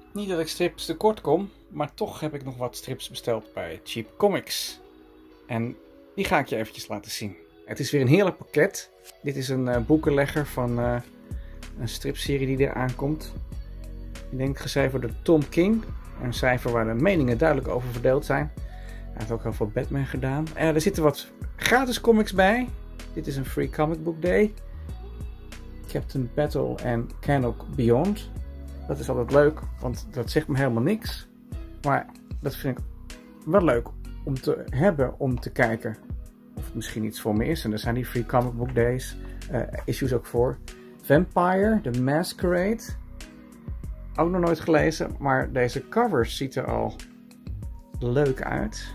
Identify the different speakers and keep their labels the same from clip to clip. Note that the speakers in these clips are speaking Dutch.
Speaker 1: Niet dat ik strips tekort kom, maar toch heb ik nog wat strips besteld bij Cheap Comics. En die ga ik je eventjes laten zien. Het is weer een heerlijk pakket. Dit is een boekenlegger van een stripserie die er aankomt. Ik denk geschreven door Tom King. Een schrijver waar de meningen duidelijk over verdeeld zijn. Hij heeft ook heel veel Batman gedaan. Er zitten wat gratis comics bij. Dit is een Free Comic Book Day. Captain Battle en Canuck Beyond. Dat is altijd leuk, want dat zegt me helemaal niks. Maar dat vind ik wel leuk om te hebben, om te kijken of het misschien iets voor me is. En er zijn die Free Comic Book Days issues ook voor. Vampire, The Masquerade. Ook nog nooit gelezen, maar deze cover ziet er al leuk uit.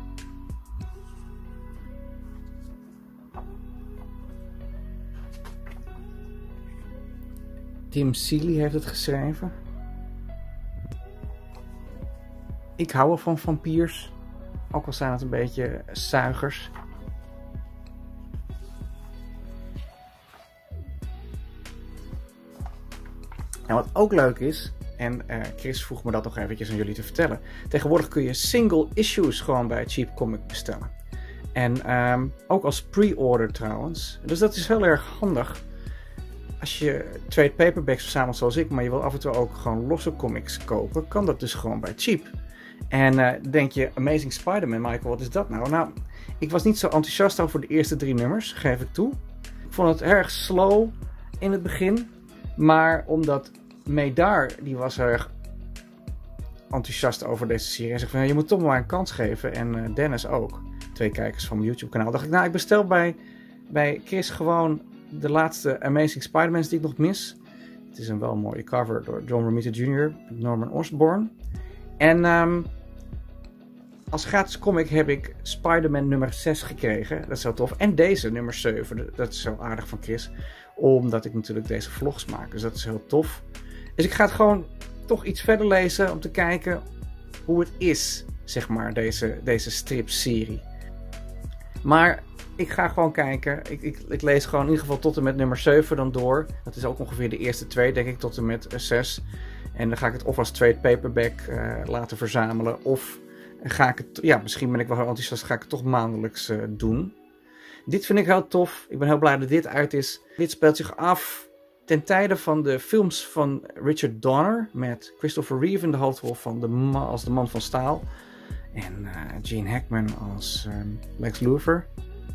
Speaker 1: Tim Seeley heeft het geschreven. Ik hou wel van vampiers. Ook al zijn het een beetje zuigers. En wat ook leuk is, en Chris vroeg me dat nog eventjes aan jullie te vertellen. Tegenwoordig kun je single issues gewoon bij Cheap Comic bestellen. En ook als pre-order trouwens. Dus dat is heel erg handig. Als je trade paperbacks verzamelt zoals ik, maar je wil af en toe ook gewoon losse comics kopen, kan dat dus gewoon bij Cheap. En denk je, Amazing Spider-Man, Michael, wat is dat nou? Nou, ik was niet zo enthousiast over de eerste 3 nummers, geef ik toe. Ik vond het erg slow in het begin, maar omdat Medar, die was erg enthousiast over deze serie. Hij zegt van, je moet toch maar een kans geven. En Dennis ook, 2 kijkers van mijn YouTube kanaal. Dacht ik, nou, ik bestel bij Chris gewoon de laatste Amazing Spider-Mans die ik nog mis. Het is een wel mooie cover door John Romita Jr. en Norman Osborn. En als gratis comic heb ik Spider-Man nummer 6 gekregen. Dat is heel tof. En deze, nummer 7. Dat is zo aardig van Chris. Omdat ik natuurlijk deze vlogs maak. Dus dat is heel tof. Dus ik ga het gewoon toch iets verder lezen om te kijken hoe het is, zeg maar, deze stripserie. Maar ik ga gewoon kijken. Ik lees gewoon in ieder geval tot en met nummer 7 dan door. Dat is ook ongeveer de eerste 2, denk ik, tot en met 6. En dan ga ik het of als trade paperback laten verzamelen. Of ga ik het, ja, misschien ben ik wel heel enthousiast, ga ik het toch maandelijks doen. Dit vind ik heel tof. Ik ben heel blij dat dit uit is. Dit speelt zich af ten tijde van de films van Richard Donner. Met Christopher Reeve in de hoofdrol als de man van staal. En Gene Hackman als Lex Luthor.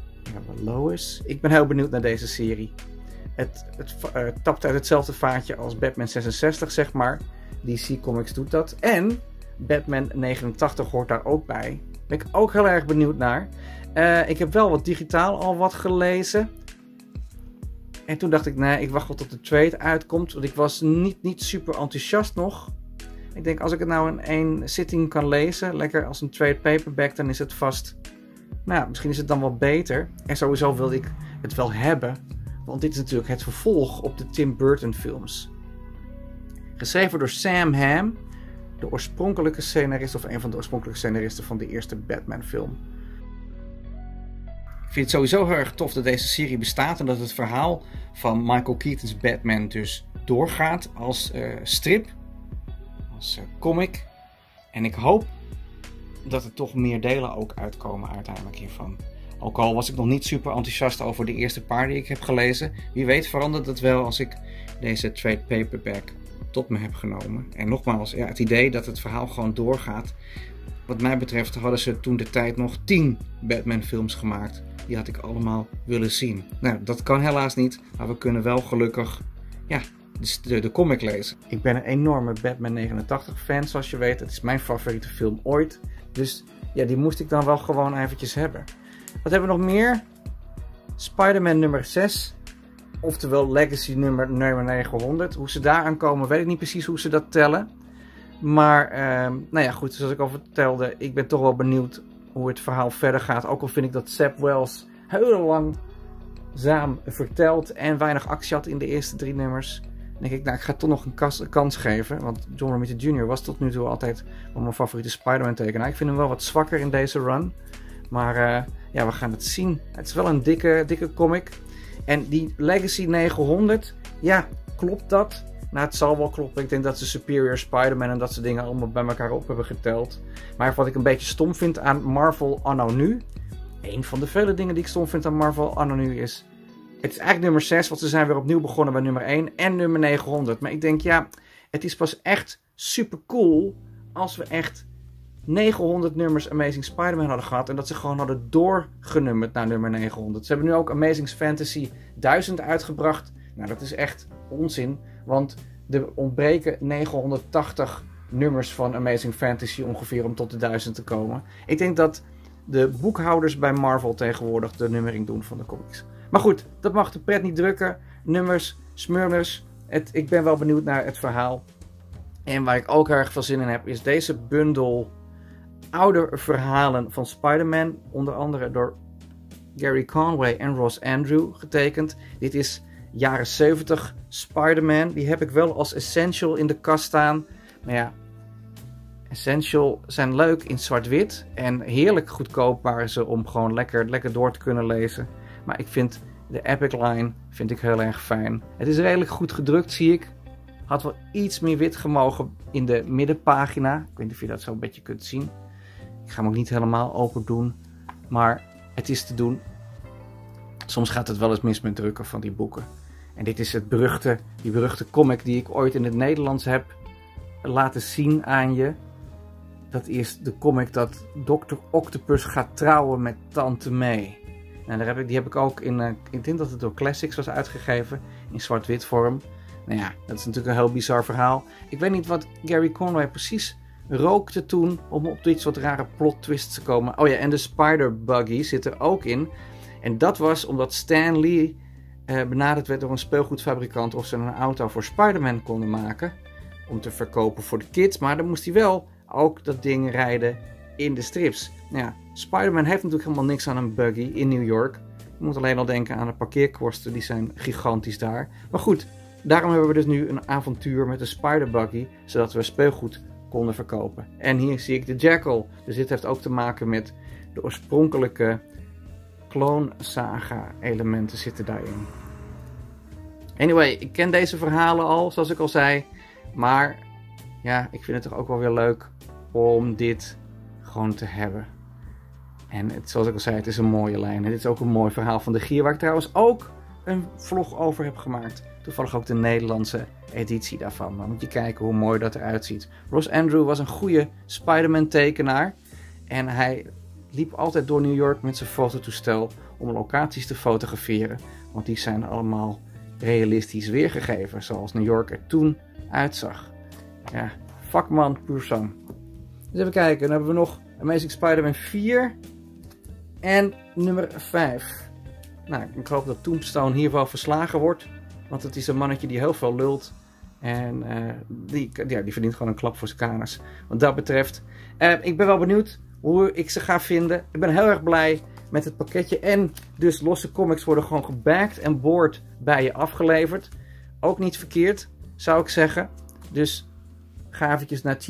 Speaker 1: Lois. Ik ben heel benieuwd naar deze serie. Het tapt uit hetzelfde vaatje als Batman 66, zeg maar. DC Comics doet dat. En Batman 89 hoort daar ook bij. Daar ben ik ook heel erg benieuwd naar. Ik heb wel wat digitaal al wat gelezen. En toen dacht ik, nee, ik wacht wel tot de trade uitkomt. Want ik was niet super enthousiast nog. Ik denk, als ik het nou in 1 zitting kan lezen, lekker als een trade paperback, dan is het vast. Nou, misschien is het dan wel beter. En sowieso wilde ik het wel hebben. Want dit is natuurlijk het vervolg op de Tim Burton films. Geschreven door Sam Hamm. De oorspronkelijke scenarist, of een van de oorspronkelijke scenaristen van de eerste Batman film. Ik vind het sowieso heel erg tof dat deze serie bestaat. En dat het verhaal van Michael Keaton's Batman dus doorgaat als strip. Als comic. En ik hoop dat er toch meer delen ook uitkomen uiteindelijk hiervan. Ook al was ik nog niet super enthousiast over de eerste paar die ik heb gelezen. Wie weet verandert het wel als ik deze trade paperback tot me heb genomen. En nogmaals, ja, het idee dat het verhaal gewoon doorgaat. Wat mij betreft hadden ze toen de tijd nog 10 Batman films gemaakt. Die had ik allemaal willen zien. Nou, dat kan helaas niet. Maar we kunnen wel gelukkig de comic lezen. Ik ben een enorme Batman 89 fan, zoals je weet. Het is mijn favoriete film ooit. Dus ja, die moest ik dan wel gewoon eventjes hebben. Wat hebben we nog meer? Spider-Man nummer 6. Oftewel Legacy nummer 900. Hoe ze daar aankomen, weet ik niet precies hoe ze dat tellen. Maar, nou ja, goed, zoals ik al vertelde, ik ben toch wel benieuwd hoe het verhaal verder gaat. Ook al vind ik dat Zeb Wells heel langzaam vertelt en weinig actie had in de eerste 3 nummers. Dan denk ik, nou, ik ga toch nog een kans geven. Want John Romita Jr. was tot nu toe altijd wel mijn favoriete Spider-Man tekenaar. Ik vind hem wel wat zwakker in deze run. Maar ja, we gaan het zien. Het is wel een dikke comic. En die Legacy 900, ja, klopt dat? Nou, het zal wel kloppen. Ik denk dat ze Superior Spider-Man en dat soort dingen allemaal bij elkaar op hebben geteld. Maar wat ik een beetje stom vind aan Marvel anno nu. Een van de vele dingen die ik stom vind aan Marvel anno nu is... Het is eigenlijk nummer 6, want ze zijn weer opnieuw begonnen bij nummer 1 en nummer 900. Maar ik denk, ja, het is pas echt super cool als we echt 900 nummers Amazing Spider-Man hadden gehad. En dat ze gewoon hadden doorgenummerd naar nummer 900. Ze hebben nu ook Amazing Fantasy 1000 uitgebracht. Nou, dat is echt onzin, want er ontbreken 980 nummers van Amazing Fantasy ongeveer om tot de 1000 te komen. Ik denk dat de boekhouders bij Marvel tegenwoordig de nummering doen van de comics. Maar goed, dat mag de pret niet drukken. Nummers, smurmers. Ik ben wel benieuwd naar het verhaal. En waar ik ook erg veel zin in heb, is deze bundel oude verhalen van Spider-Man. Onder andere door Gary Conway en Ross Andru getekend. Dit is jaren 70 Spider-Man. Die heb ik wel als Essential in de kast staan. Maar ja, Essential zijn leuk in zwart-wit. En heerlijk goedkoop waren ze om gewoon lekker door te kunnen lezen. Maar ik vind de Epic Line heel erg fijn. Het is redelijk goed gedrukt, zie ik. Had wel iets meer wit gemogen in de middenpagina. Ik weet niet of je dat zo een beetje kunt zien. Ik ga hem ook niet helemaal open doen. Maar het is te doen. Soms gaat het wel eens mis met drukken van die boeken. En dit is die beruchte comic die ik ooit in het Nederlands heb laten zien aan je. Dat is de comic dat Dr. Octopus gaat trouwen met Tante May. En die heb ik ook ik denk dat het door Classics was uitgegeven, in zwart-wit vorm. Nou ja, dat is natuurlijk een heel bizar verhaal. Ik weet niet wat Gary Conway precies rookte toen om op dit soort rare plot twists te komen. Oh ja, en de Spider Buggy zit er ook in. En dat was omdat Stan Lee benaderd werd door een speelgoedfabrikant of ze een auto voor Spider-Man konden maken. Om te verkopen voor de kids. Maar dan moest hij wel ook dat ding rijden in de strips. Nou ja, Spider-Man heeft natuurlijk helemaal niks aan een buggy in New York. Je moet alleen al denken aan de parkeerkosten, die zijn gigantisch daar. Maar goed, daarom hebben we dus nu een avontuur met de Spider-Buggy, zodat we speelgoed konden verkopen. En hier zie ik de Jackal. Dus dit heeft ook te maken met de oorspronkelijke Clone Saga elementen zitten daarin. Anyway, ik ken deze verhalen al, zoals ik al zei. Maar ja, ik vind het toch ook wel weer leuk om dit gewoon te hebben. En zoals ik al zei, het is een mooie lijn. Het is ook een mooi verhaal van de Gier, waar ik trouwens ook een vlog over heb gemaakt. Toevallig ook de Nederlandse editie daarvan. Dan moet je kijken hoe mooi dat eruit ziet. Ross Andru was een goede Spider-Man tekenaar. En hij liep altijd door New York met zijn fototoestel om locaties te fotograferen. Want die zijn allemaal realistisch weergegeven, zoals New York er toen uitzag. Ja, vakman puur zang. Dus even kijken, dan hebben we nog Amazing Spider-Man 4 en nummer 5. Nou, ik hoop dat Tombstone hier wel verslagen wordt. Want het is een mannetje die heel veel lult. En die verdient gewoon een klap voor zijn kanus. Wat dat betreft. Ik ben wel benieuwd hoe ik ze ga vinden. Ik ben heel erg blij met het pakketje. En dus losse comics worden gewoon gebagged en boord bij je afgeleverd. Ook niet verkeerd, zou ik zeggen. Dus ga eventjes naar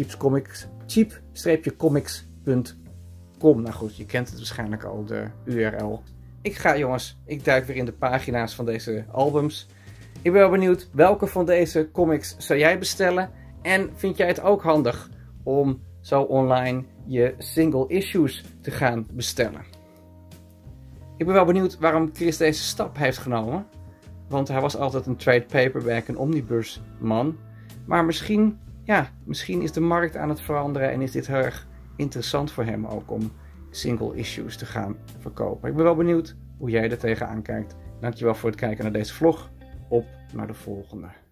Speaker 1: cheap-comics.com. Nou goed, je kent het waarschijnlijk al, de URL. Ik duik weer in de pagina's van deze albums. Ik ben wel benieuwd, welke van deze comics zou jij bestellen? En vind jij het ook handig om zo online je single issues te gaan bestellen? Ik ben wel benieuwd waarom Chris deze stap heeft genomen. Want hij was altijd een trade paperback en omnibus man. Maar misschien is de markt aan het veranderen en is dit heel erg interessant voor hem ook om single issues te gaan verkopen. Ik ben wel benieuwd hoe jij er tegenaan kijkt. Dankjewel voor het kijken naar deze vlog. Op naar de volgende.